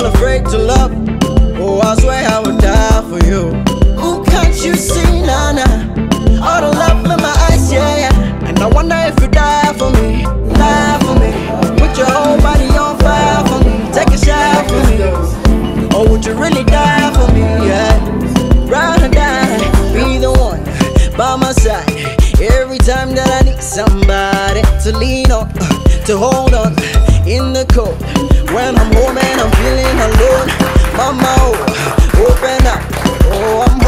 all afraid to love. Oh, I swear I would die for you. Ooh, can't you see, Nana? All the love in my eyes, yeah, yeah. And I wonder if you die for me, die for me. Put your whole body on fire for me, take a shot for me. Or would you really die for me, yeah? Ride or die, be the one by my side. Every time that I need somebody to lean on, to hold on, in the cold. When I'm home and I'm feeling alone, mama, oh, open up, oh, I'm